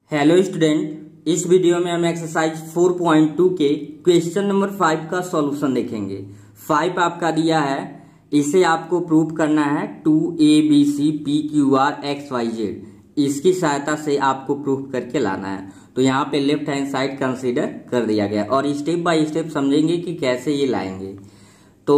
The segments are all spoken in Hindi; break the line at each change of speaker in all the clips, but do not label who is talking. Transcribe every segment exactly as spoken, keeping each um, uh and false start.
हेलो स्टूडेंट, इस वीडियो में हम एक्सरसाइज चार पॉइंट दो के क्वेश्चन नंबर फाइव का सॉल्यूशन देखेंगे। फाइव आपका दिया है, इसे आपको प्रूव करना है two A B C P Q R X Y Z. इसकी सहायता से आपको प्रूफ करके लाना है। तो यहाँ पे लेफ्ट हैंड साइड कंसीडर कर दिया गया और स्टेप बाय स्टेप समझेंगे कि कैसे ये लाएंगे। तो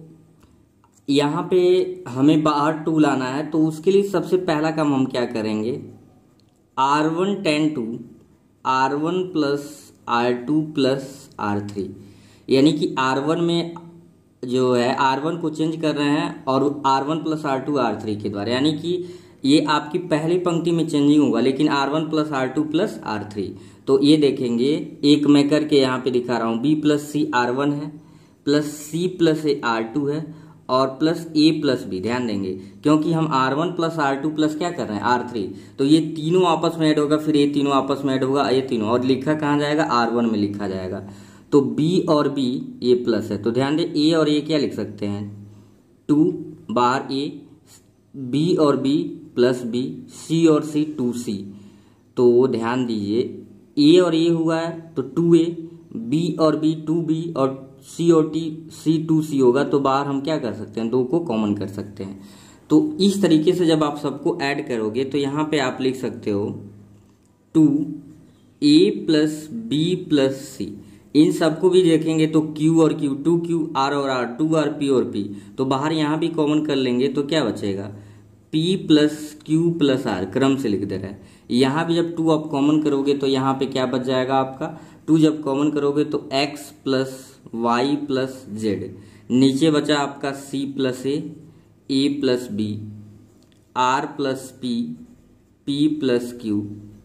यहाँ पे हमें बाहर टू लाना है, तो उसके लिए सबसे पहला काम हम क्या करेंगे, R one tends to R one plus R two plus R three, यानी कि आर वन में जो है आर वन को चेंज कर रहे हैं और R one plus R two R three के द्वारा, यानी कि ये आपकी पहली पंक्ति में चेंजिंग होगा, लेकिन R one plus R two plus R three. तो ये देखेंगे, एक मैं करके यहाँ पे दिखा रहा हूँ, B plus C R one है, plus C plus A R two है और प्लस ए प्लस बी। ध्यान देंगे क्योंकि हम R one plus R two plus क्या कर रहे हैं आर थ्री, तो ये तीनों आपस में ऐड होगा, फिर ये तीनों आपस में ऐड होगा, ये तीनों, और लिखा कहाँ जाएगा, आर वन में लिखा जाएगा। तो B और B ये प्लस है, तो ध्यान दें ए और ए क्या लिख सकते हैं, टू बार ए, B और B प्लस बी, C और C टू सी। तो ध्यान दीजिए ए और ए हुआ है तो टू ए, B और B टू बी और C और T C टू सी होगा, तो बाहर हम क्या कर सकते हैं, दो को कॉमन कर सकते हैं। तो इस तरीके से जब आप सबको ऐड करोगे तो यहाँ पे आप लिख सकते हो two A plus B plus C. इन सबको भी देखेंगे तो Q और Q, टू क्यू, R और R, टू आर, P और P, तो बाहर यहाँ भी कॉमन कर लेंगे तो क्या बचेगा, P plus Q plus R, क्रम से लिख दे रहा है। यहाँ भी जब टू आप कॉमन करोगे तो यहाँ पे क्या बच जाएगा आपका, टू जब कॉमन करोगे तो X plus Y plus Z, नीचे बचा आपका C plus A, A plus B, R plus P, P plus Q,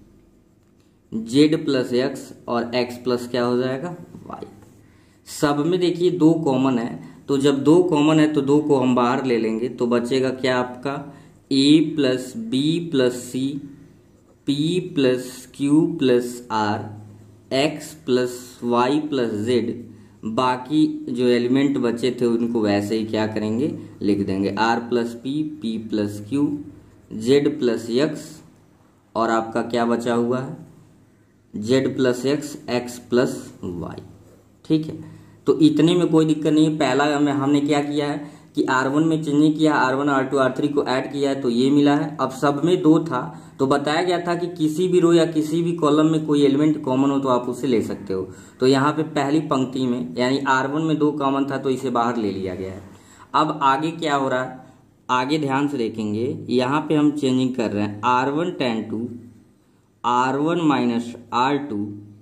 Z plus X और एक्स प्लस क्या हो जाएगा वाई। सब में देखिए दो कॉमन है, तो जब दो कॉमन है तो दो को हम बाहर ले लेंगे, तो बचेगा क्या आपका A plus B plus C, P plus Q plus R, X plus Y plus Z. बाकी जो एलिमेंट बचे थे उनको वैसे ही क्या करेंगे, लिख देंगे, R plus P, P plus Q, Z plus X और आपका क्या बचा हुआ है, Z plus X, X plus Y. ठीक है, तो इतने में कोई दिक्कत नहीं है। पहला में हमने क्या किया है कि आर वन में चेंजिंग किया, R one R two R three को ऐड किया है तो ये मिला है। अब सब में दो था तो बताया गया था कि किसी भी रो या किसी भी कॉलम में कोई एलिमेंट कॉमन हो तो आप उसे ले सकते हो। तो यहाँ पे पहली पंक्ति में यानी आर वन में दो कॉमन था तो इसे बाहर ले लिया गया है। अब आगे क्या हो रहा है, आगे ध्यान से देखेंगे, यहाँ पे हम चेंजिंग कर रहे हैं R one tends to R one minus R two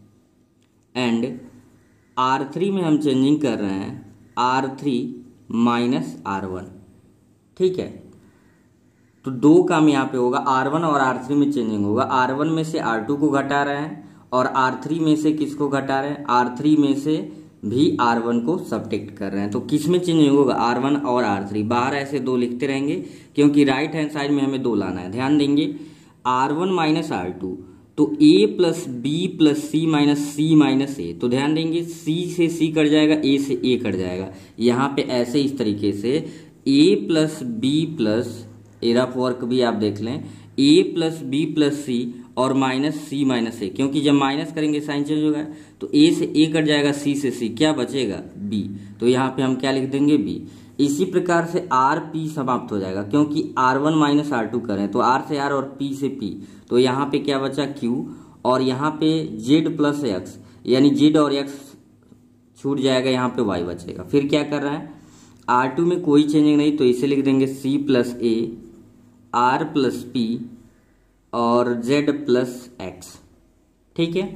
and R three में हम चेंजिंग कर रहे हैं R three minus R one. ठीक है, तो दो काम यहाँ पे होगा, आर वन और आर थ्री में चेंजिंग होगा। आर वन में से आर टू को घटा रहे हैं और आर थ्री में से किसको घटा रहे हैं, आर थ्री में से भी आर वन को सब्ट्रैक्ट कर रहे हैं। तो किस में चेंजिंग होगा, आर वन और आर थ्री। बाहर ऐसे दो लिखते रहेंगे क्योंकि राइट हैंड साइड में हमें दो लाना है। ध्यान देंगे R one minus R two, तो A plus B plus C minus C minus A. तो ध्यान देंगे C से C कट जाएगा, A से A कट जाएगा। यहाँ पे ऐसे इस तरीके से A plus B plus, rough work भी आप देख लें, A plus B plus C और माइनस सी माइनस ए, क्योंकि जब माइनस करेंगे साइन चेंज होगा तो A से A कट जाएगा, C से C, क्या बचेगा B। तो यहाँ पे हम क्या लिख देंगे B। इसी प्रकार से आर पी समाप्त हो जाएगा क्योंकि R one minus R two करें तो आर से आर और पी से पी, तो यहाँ पे क्या बचा Q और यहाँ पे जेड प्लस एक्स, यानी जेड और एक्स छूट जाएगा, यहाँ पे वाई बचेगा। फिर क्या कर रहे हैं, आर टू में कोई चेंजिंग नहीं तो इसे लिख देंगे C plus A, R plus P और जेड प्लस एक्स। ठीक है,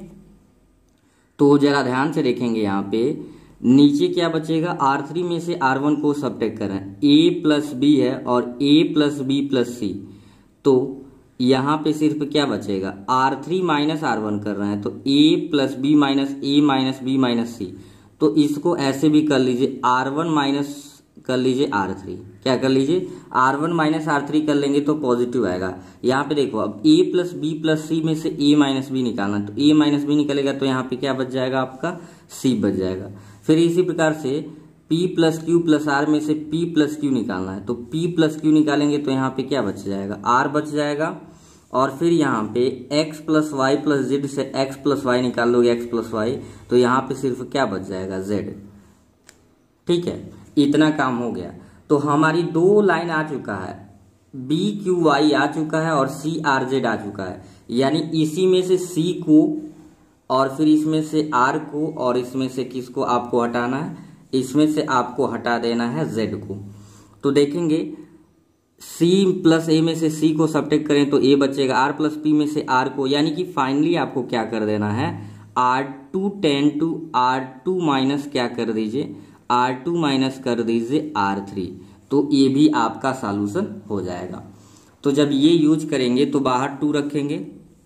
तो जरा ध्यान से देखेंगे, यहाँ पे नीचे क्या बचेगा, आर थ्री में से आर वन को सब्ट्रैक्ट कर रहे हैं, A प्लस बी है और A plus B plus C, तो यहाँ पे सिर्फ क्या बचेगा, R three minus R one कर रहे हैं तो A plus B minus A minus B minus C. तो इसको ऐसे भी कर लीजिए, आर वन माइनस कर लीजिए आर थ्री, क्या कर लीजिए, R one minus R three कर लेंगे तो पॉजिटिव आएगा। यहाँ पे देखो अब A plus B plus C में से A माइनस बी निकालना, तो A माइनस बी निकलेगा तो यहाँ पे क्या बच जाएगा, आपका C बच जाएगा। फिर इसी प्रकार से P plus Q plus R में से P प्लस क्यू निकालना है, तो P प्लस क्यू निकालेंगे तो यहाँ पे क्या बच जाएगा, R बच जाएगा और फिर यहाँ पे x plus Y plus Z से x प्लस वाई निकाल लोगे, x प्लस वाई, तो यहाँ पे सिर्फ क्या बच जाएगा, z। ठीक है, इतना काम हो गया। तो हमारी दो लाइन आ चुका है, बी क्यू वाई आ चुका है और सी आर जेड आ चुका है। यानी इसी में से सी को और फिर इसमें से आर को और इसमें से किसको आपको हटाना है, इसमें से आपको हटा देना है जेड को। तो देखेंगे C प्लस ए में से C को सब्ट्रैक्ट करें तो A बचेगा, R प्लस P में से R को, यानी कि फाइनली आपको क्या कर देना है, R two tends to R two minus क्या कर दीजिए, आर टू माइनस कर दीजिए आर थ्री। तो ये भी आपका सॉल्यूशन हो जाएगा। तो जब ये यूज करेंगे तो बाहर टू रखेंगे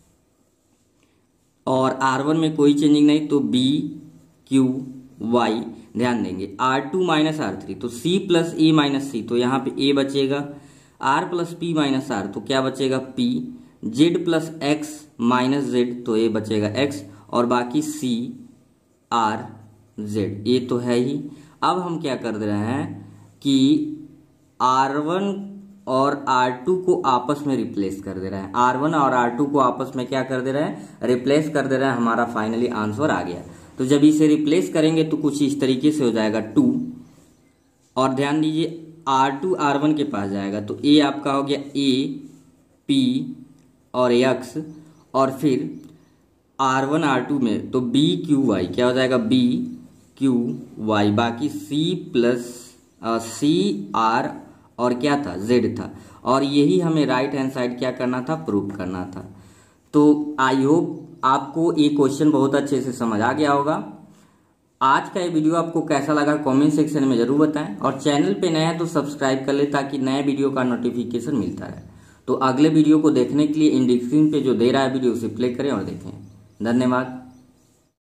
और आर वन में कोई चेंजिंग नहीं, तो B Q Y ध्यान देंगे, R two minus R three, तो C plus A minus C, तो यहाँ पे A बचेगा, R plus P minus R, तो क्या बचेगा P, Z plus X minus Z, तो ये बचेगा X, और बाकी C R Z, ये तो है ही। अब हम क्या कर दे रहे हैं कि आर वन और आर टू को आपस में रिप्लेस कर दे रहे हैं, आर वन और आर टू को आपस में क्या कर दे रहे हैं, रिप्लेस कर दे रहे हैं। हमारा फाइनली आंसर आ गया। तो जब इसे रिप्लेस करेंगे तो कुछ इस तरीके से हो जाएगा टू, और ध्यान दीजिए आर टू आर वन के पास जाएगा, तो ए आपका हो गया ए पी और एक्स, और फिर आर वन आर टू में तो बी क्यू वाई क्या हो जाएगा, बी क्यू वाई, बाकी सी प्लस सी आर और क्या था, जेड था। और यही हमें राइट हैंड साइड क्या करना था, प्रूव करना था। तो आई होप आपको ये क्वेश्चन बहुत अच्छे से समझ आ गया होगा। आज का ये वीडियो आपको कैसा लगा कमेंट सेक्शन में जरूर बताएं, और चैनल पे नया है तो सब्सक्राइब कर ले ताकि नए वीडियो का नोटिफिकेशन मिलता रहे। तो अगले वीडियो को देखने के लिए इन डिस्क्रिप्शन पे जो दे रहा है वीडियो उसे प्ले करें और देखें। धन्यवाद।